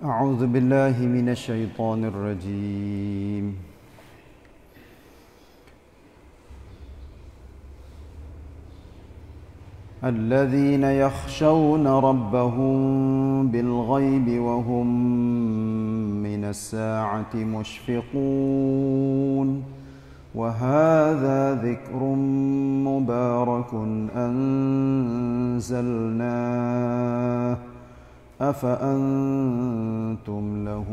أعوذ بالله من الشيطان الرجيم الذين يخشون ربهم بالغيب وهم من الساعة مشفقون وهذا ذكر مبارك أنزلناه أفأنتم له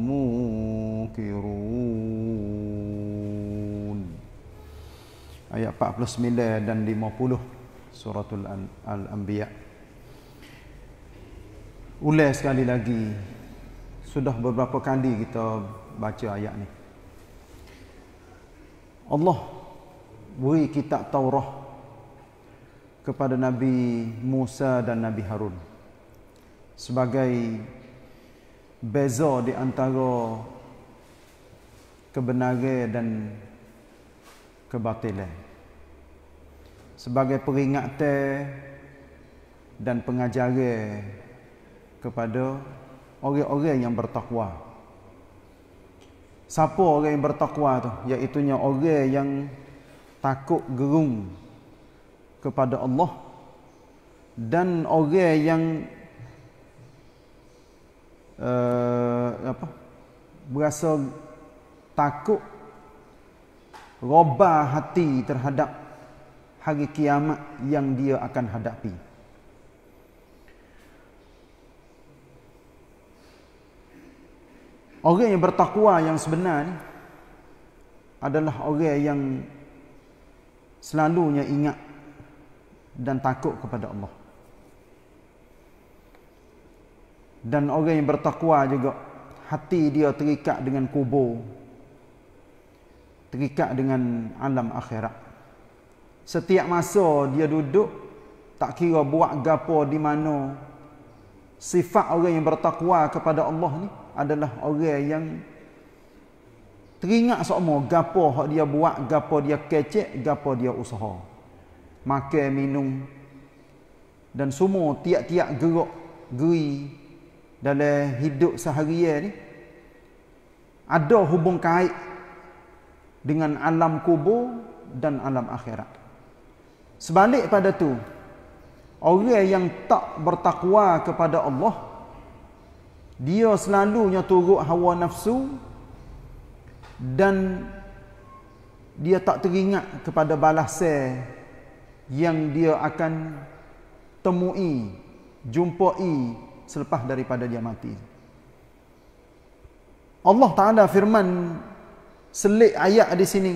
منكرون. Ayat 49 dan 50 Suratul Al-Anbiya. Ulas sekali lagi, sudah beberapa kali kita baca ayat ni. Allah beri kitab Taurah kepada Nabi Musa dan Nabi Harun sebagai beza di antara kebenaran dan kebatilan, sebagai peringatan dan pengajaran kepada orang-orang yang bertakwa. Siapa orang yang bertakwa tu? Iaitunya orang yang takut gerung kepada Allah dan orang yang berasa takut, robah hati terhadap hari kiamat yang dia akan hadapi. Orang yang bertakwa yang sebenar ni adalah orang yang selalunya ingat dan takut kepada Allah. Dan orang yang bertakwa juga hati dia terikat dengan kubur, terikat dengan alam akhirat. Setiap masa dia duduk, tak kira buat gapo di mana, sifat orang yang bertakwa kepada Allah ni adalah orang yang teringat semua gapo hak dia buat, gapo dia kecek, gapo dia usaha. Makan, minum dan semua tiap-tiap gerak geri dalam hidup seharian ni ada hubung kait dengan alam kubur dan alam akhirat. Sebalik pada tu, orang yang tak bertakwa kepada Allah, dia selalunya turut hawa nafsu dan dia tak teringat kepada balasan yang dia akan temui, jumpai selepas daripada dia mati. Allah Ta'ala firman selik ayat di sini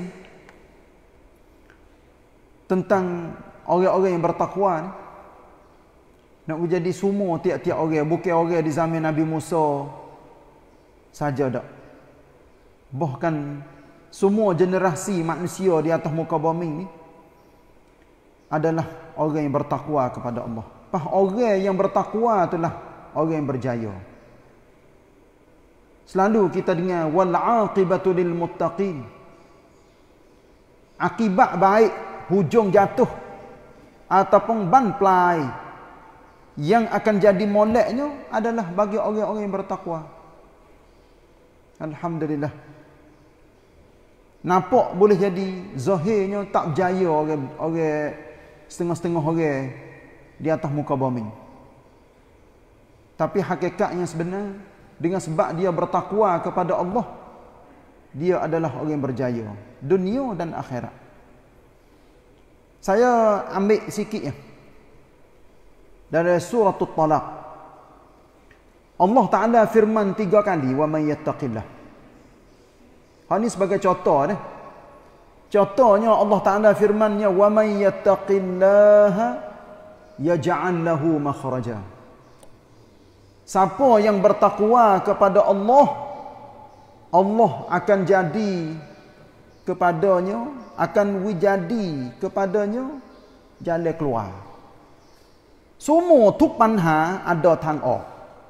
tentang orang-orang yang bertakwa ni, nak menjadi semua tiap-tiap orang, bukan orang di zaman Nabi Musa saja dak. Bahkan semua generasi manusia di atas muka bumi ni adalah orang yang bertakwa kepada Allah. Orang yang bertakwa itulah orang yang berjaya. Selalu kita dengar wal aqibatu lil muttaqin. Akibat baik, hujung jatuh ataupun ban pelai yang akan jadi moleknya adalah bagi orang-orang yang bertakwa. Alhamdulillah. Nampak boleh jadi zahirnya tak berjaya orang setengah-setengah orang di atas muka bumi. Tapi hakikatnya sebenar, dengan sebab dia bertakwa kepada Allah, dia adalah orang yang berjaya dunia dan akhirat. Saya ambil sikit ya dari surah At-Talaq. Allah Ta'ala firman 3 kali, wa man yattaqillah. Ini sebagai contoh dah. Contohnya Allah Ta'ala firmannya, wa man yattaqillaha yaj'al lahu makhraja. Siapa yang bertakwa kepada Allah, Allah akan jadi kepadanya, akan jadi kepadanya jalan keluar. Semua tu panha ada tang o.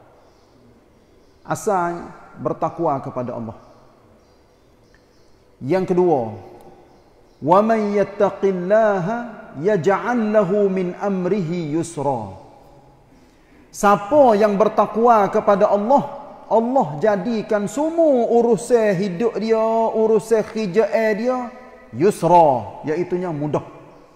Asal bertakwa kepada Allah. Yang kedua, wa man yattaqillaha yaj'al lahu min amrihi yusra. Siapa yang bertakwa kepada Allah, Allah jadikan semua urusan hidup dia, urusan kerja dia yusra, iaitu mudah.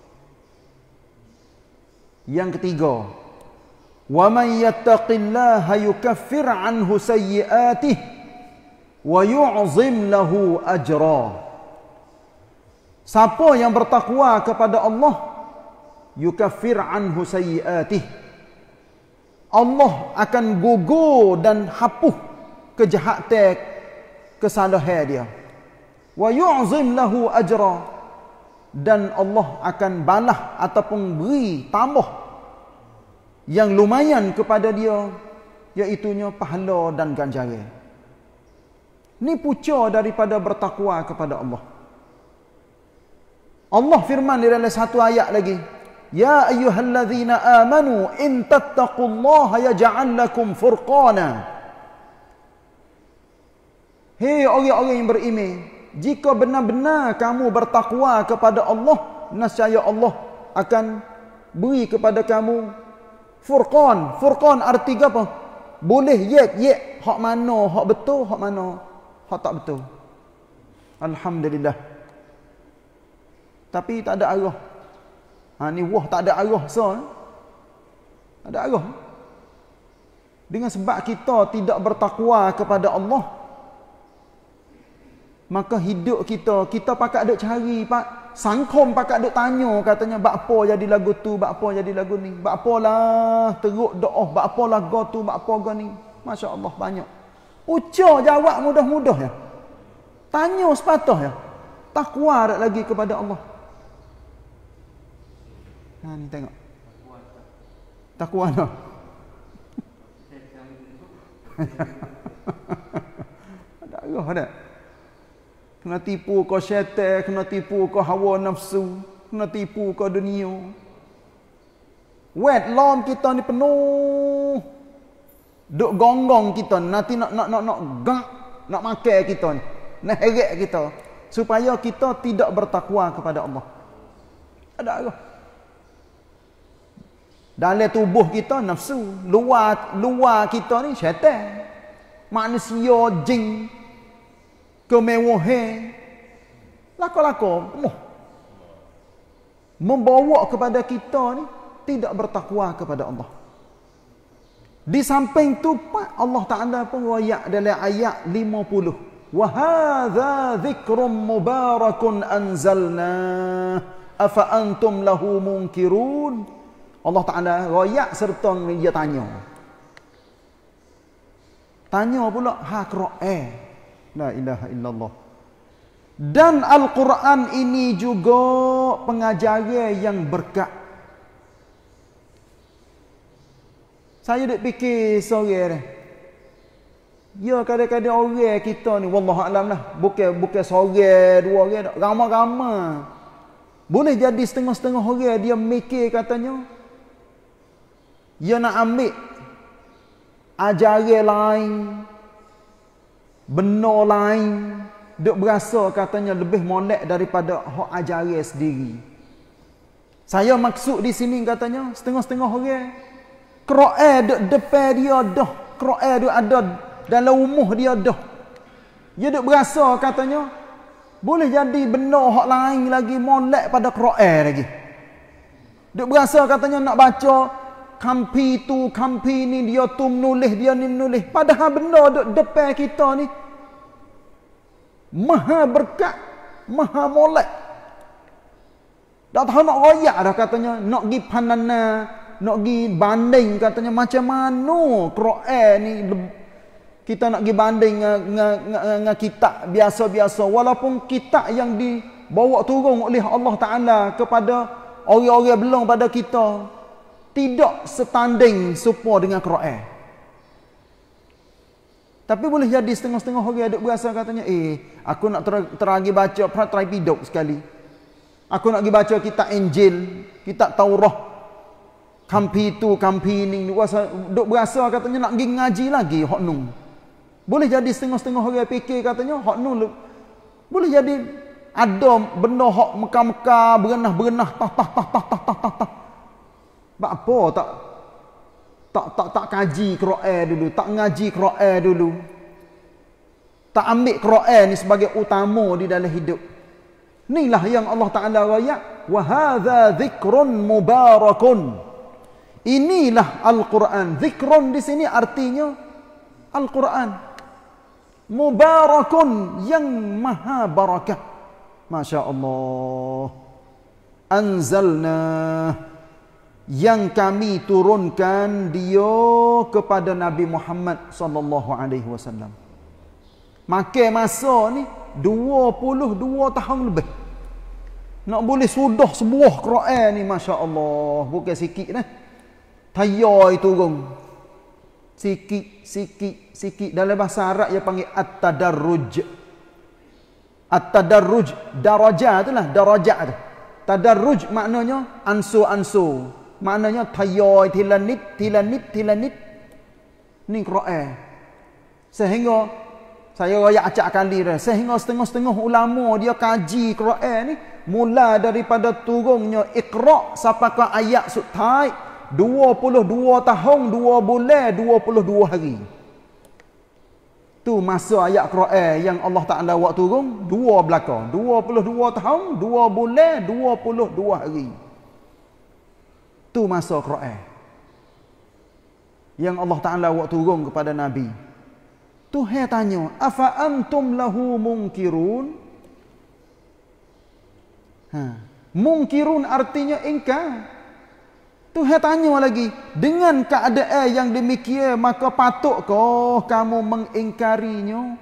Yang ketiga, wa man yattaqillaha yukaffir anhu sayyi'atihi wa yu'zim lahu ajra. Siapa yang bertakwa kepada Allah, yukaffir anhu sayyi'atihi, Allah akan gugur dan hapus kejahatan kesalahan dia. Wa yu'zim lahu ajra, dan Allah akan balas ataupun beri tambah yang lumayan kepada dia, iaitunya pahala dan ganjaran. Ni punca daripada bertakwa kepada Allah. Allah firman di dalam satu ayat lagi, ya ayyuhallazina amanu in tattaqullaha yaj'al lakum furqana. Hei orang-orang yang beriman, jika benar-benar kamu bertakwa kepada Allah, nescaya Allah akan beri kepada kamu furqan. Furqan arti apa? Boleh yek hak mana hak betul, hak mana hak tak betul. Alhamdulillah. Tapi tak ada arah. Ni wah tak ada arah so. Tak ada arah. Dengan sebab kita tidak bertakwa kepada Allah, maka hidup kita pakat duk cari, sangkom pakat duk tanya, katanya bak apa jadi lagu tu, bak apa jadi lagu ni, bak apalah teruk doa, bak apalah go tu, bak apa go ni. Masya-Allah banyak. Ucap jawab mudah-mudah ya. Tanya sepatah ya. Takwa dak lagi kepada Allah. Ni tengok. Takwa dah. Ada arah dah. Kena tipu kau syaitan, kena tipu kau hawa nafsu, kena tipu kau dunia. Wet lom kita ni penuh. Duk gonggong kita nanti nak gak, nak makan kita ni. Nak heret kita supaya kita tidak bertakwa kepada Allah. Ada arah. Dalam tubuh kita nafsu, luar kita ni syaitan, manusia, jin, kemewahan, lako-lako membawa kepada kita ni tidak bertakwa kepada Allah. Di samping tu Allah Ta'ala pun royak dalam ayat 50, wa hadza dzikrum mubarakun anzalna afa antum lahu munkirun. Allah Ta'ala royak serta dia tanya pula Quran. La ilaha illallah. Dan Al-Quran ini juga pengajaran yang berkat. Saya duk fikir sore ni, ya kadang-kadang orang kita ni wallahualam lah, bukan sore dua orang, ramai-ramai. Boleh jadi setengah-setengah orang dia mikir katanya dia nak ambil ajaran lain, benar lain, duk berasa katanya lebih molek daripada hak ajaran sendiri. Saya maksud di sini katanya setengah-setengah orang Quran duk depan dia dah, Quran duk ada dalam rumah dia dah. Dia duk berasa katanya boleh jadi benar hak lain lagi molek pada Quran lagi. Duk berasa katanya nak baca kampi tu, kampi ni, dia tu menulis, dia ni menulis. Padahal benda duk depan kita ni maha berkat, maha molek. Dah tahu nak royak dah katanya, nak pergi panana, nak pergi banding katanya macam mana Quran ni. Kita nak pergi banding dengan kitab biasa-biasa, walaupun kitab yang dibawa turun oleh Allah Ta'ala kepada orang-orang belum pada kita tidak setanding serupa dengan Quran. Tapi boleh jadi setengah-setengah orang duk berasa katanya, aku nak teragi baca Tripidok sekali. Aku nak pergi baca kitab Injil, kitab Taurah, kampi tu, kampi ni, duk berasa katanya nak pergi ngaji lagi hak nu. Boleh jadi setengah-setengah orang fikir katanya hak nu boleh jadi ada benda hak mekar-mekar, berenah-berenah, tah. Apa tak Tak kaji Quran dulu, tak ngaji Quran dulu. Tak ambil Quran ni sebagai utama di dalam hidup. Inilah yang Allah Taala raya, wa hadza dzikrun mubarakun. Inilah Al-Quran. Zikrun di sini artinya Al-Quran. Mubarakun, yang maha barakah. Masya Allah. Anzalna, yang kami turunkan dia kepada Nabi Muhammad sallallahu alaihi wasallam. Makan masa ni 22 tahun lebih. Nak boleh sudah sebuah Quran ni, Masya Allah. Bukan sikit dah. Tayar itu turun. Sikit. Dalam bahasa Arab dia panggil at-tadarruj. At-tadarruj, darajat itulah, darajat tu. Tadarruj maknanya ansur-ansur. Maknanya tayar, tilanit. Ni Quran. Sehingga saya royak acak kali dah. Sehingga setengah-setengah ulama dia kaji Quran ni mula daripada turunnya Iqra sampai ke ayat sutai 22 tahun 2 bulan 22 hari. Tu masa ayat Quran yang Allah Taala buat turun 2 belaka, 22 tahun 2 bulan 22 hari. Tu masa Quran yang Allah Taala buat turun kepada Nabi. Tuhan tanya, afa antum lahu munkirun? Munkirun artinya ingkar. Tuhan tanya lagi, dengan keadaan yang demikian maka patutkah kamu mengingkarinya?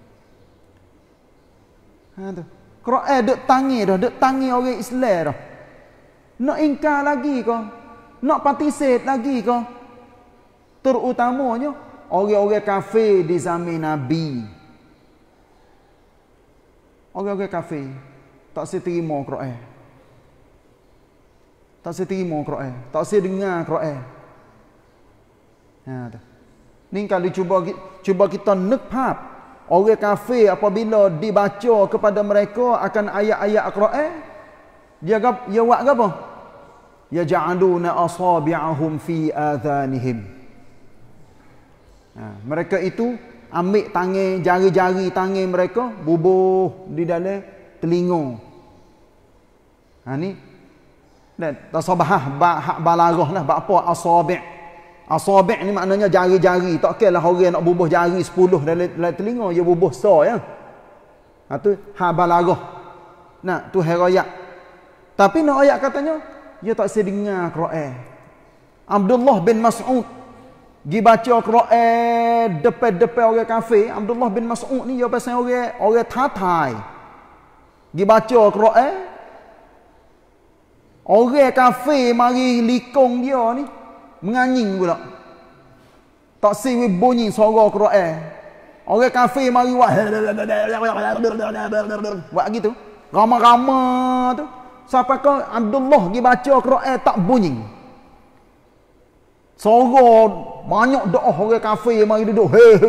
Quran duk tangi orang Islam dah. Nak ingkar lagi ke? Nak partisip lagi ke? Terutamanya orang-orang kafir di zaman Nabi. Orang-orang kafir tak seterima Quran. Tak seterima Quran, tak sedengar Quran. Ni kalau cuba kita nekhap orang kafir apabila dibaca kepada mereka akan ayat-ayat Quran, dia buat apa? Ya ja'aluna asabi'ahum fi adhanihim. Mereka itu ambil tangan, jari-jari tangan mereka bubuh di dalam telinga. Ni dan tasabah hak balarah lah apa asabi'. Asabi' ni maknanya jari-jari. Tak kira lah orang nak bubuh jari 10 dalam telinga, dia bubuh so ya. Tu hak balarah. Nah, tu herayat. Tapi nak ayat katanya dia tak sedengar Quran. Abdullah bin Mas'ud gi baca Quran depan-depan orang kafir. Abdullah bin Mas'ud ni dia pasal orang tatai. Gi baca Quran. Orang kafir mari likung dia ni menganying pula. Tak siwi bunyi suara Quran. Orang kafir mari buat gitu. Ramah-ramah tu. Sampai ke Abdullah pergi baca Quran tak bunyi. Suara banyak doa orang kafir mari duduk.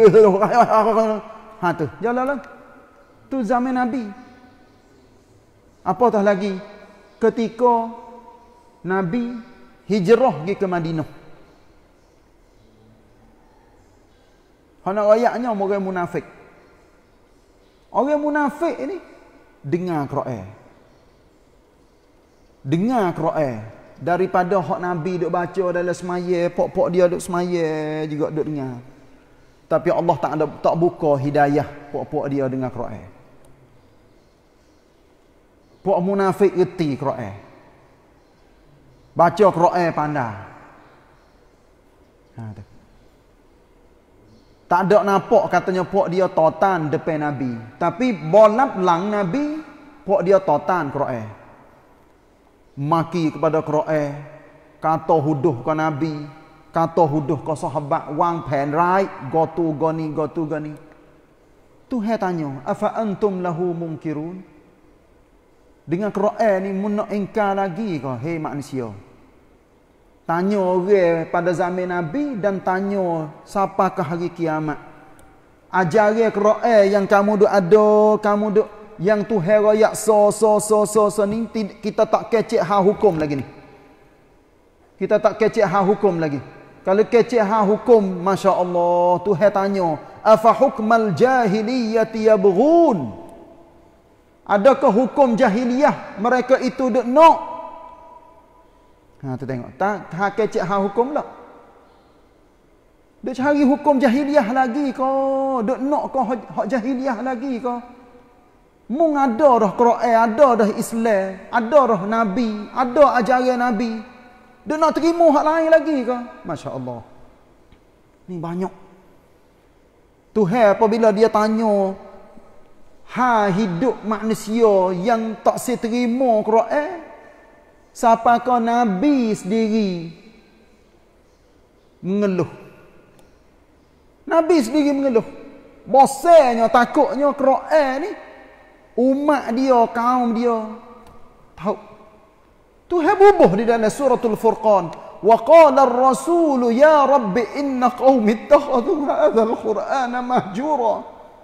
Tu jalan. Tu zaman Nabi. Apatah lagi ketika Nabi hijrah pergi ke Madinah. Hana ayatnya orang munafik. Orang munafik ni dengar Quran. Dengar Quran daripada hak Nabi duk baca dalam semaya, pok-pok dia duk semaya juga duk dengar. Tapi Allah tak buka hidayah pok-pok dia dengar Quran. Pok munafik reti Quran. Baca Quran pandai. Tak ada nampak katanya pok dia totan depan Nabi. Tapi bolap lang Nabi, pok dia totan Quran. Maki kepada Quran, kata huduh ke Nabi, kata huduh ke sahabat, wang pen right, go to gani. Tuhan tanya, afa antum lahu munkirun? Dengan Quran ni mun nak ingkar lagi ke hei manusia? Tanya orang pada zaman Nabi dan tanya siapa ke hari kiamat. Ajaran Quran yang kamu duk ada, kamu duk yang Tuhan royak so ni kita tak kecek hak hukum lagi ni. Kita tak kecek hak hukum lagi. Kalau kecek hukum, Masya Allah, Tuhan tanya, afa hukmal jahiliyati yabghun? Adakah hukum jahiliyah mereka itu duk nak? Tu tengok. Tak kecek hukum lah. Duk cari hukum jahiliyah lagi kau? Duk nak kau hak jahiliyah lagi kau? Mung ada dah Quran, ada dah Islam, ada dah Nabi, ada ajaran Nabi. Dia nak terima hak lain lagi ke? Masya Allah. Ni banyak. Tuhan apabila dia tanya, hidup manusia yang tak seterima Quran, siapakah Nabi sendiri mengeluh. Nabi sendiri mengeluh. Bosannya, takutnya Quran ni, umat dia, kaum dia tahu. Tuhan bubuh di dalam suratul Furqan, wa qala ar-rasul ya rabbi inna qaumi ittakhadhu hadzal qur'ana mahjura.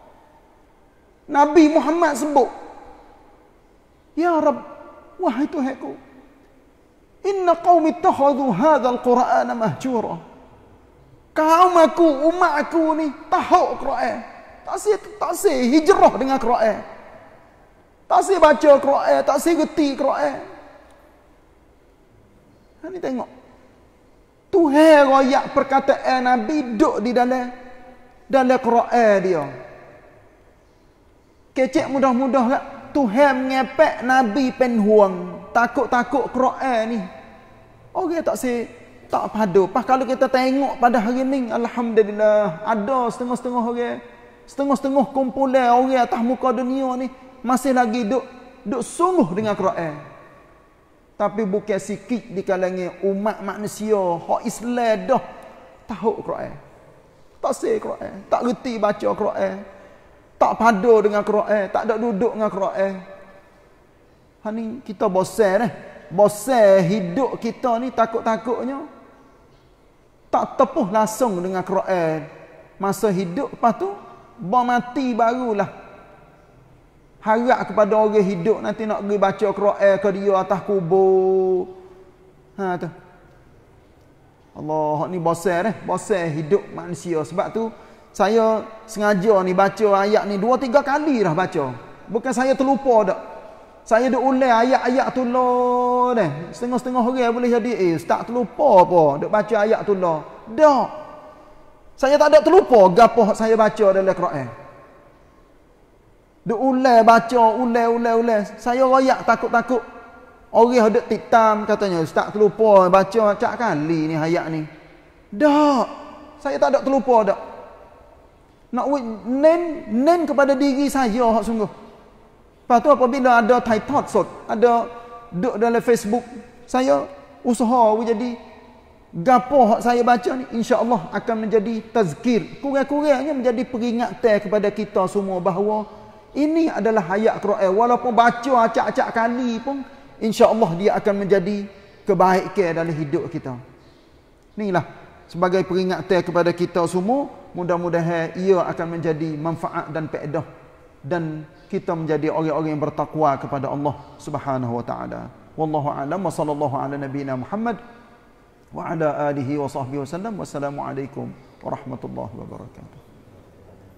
Nabi Muhammad sebut, ya Rabb, wahai Tuhanku, inna qaumi ittakhadhu hadzal qur'ana mahjura. Kaum aku, umat aku ni tahu Quran. Tak sih hijrah dengan Quran. Tak sih baca Quran, tak sih reti Quran. Ni tengok. Tuhan royak perkataan Nabi duduk di dalam Quran dia. Kecek mudah-mudah lah. Tuhan mengepek Nabi penhuang. Takut-takut Quran ni. Orang tak padu. Pas kalau kita tengok pada hari ni, alhamdulillah, ada setengah-setengah orang, setengah-setengah kumpulan orang atas muka dunia ni masih lagi duk sungguh dengan Quran. Tapi bukan sikit di kalangan umat manusia hak Islam dah tahu Quran. Tak seh Quran, tak reti baca Quran, tak padu dengan Quran, tak ada duduk dengan Quran. Ni kita bosan bosan hidup kita ni takut-takutnya tak tepuh langsung dengan Quran masa hidup, lepas tu mati barulah harap kepada orang hidup nanti nak pergi baca Quran ke dia atas kubur. Tu Allah, ni bosan bosan hidup manusia. Sebab tu saya sengaja ni baca ayat ni 2-3 kali dah baca. Bukan saya terlupa dak. Saya duk ulang ayat-ayat tu lah dah. Setengah-setengah orang boleh jadi tak terlupa apa duk baca ayat tu lah. Dak. Saya tak ada terlupa gapo saya baca dalam Quran. Duk ulang baca, ulang. Saya royak takut-takut orang duk titam katanya, "Ustaz terlupa baca acak kali ni ayat ni." Dak. Saya tak ada terlupa dak. Nak nen kepada diri saya hak sungguh. Lepas tu apabila ada thought sot, ada duk dalam Facebook, saya usaha jadi gapo hak saya baca ni insya-Allah akan menjadi tazkir. Kurang-kurangnya menjadi peringatan kepada kita semua bahawa ini adalah ayat Quran. Walaupun baca acak-acak kali pun insya-Allah dia akan menjadi kebaikan dalam hidup kita. Inilah sebagai peringatan kepada kita semua, mudah-mudahan ia akan menjadi manfaat dan faedah dan kita menjadi orang-orang yang bertakwa kepada Allah Subhanahu wa taala. Wallahu a'lam wa sallallahu ala nabiyyina Muhammad wa ala alihi wa sahbihi wasallam. Wassalamualaikum warahmatullahi wabarakatuh.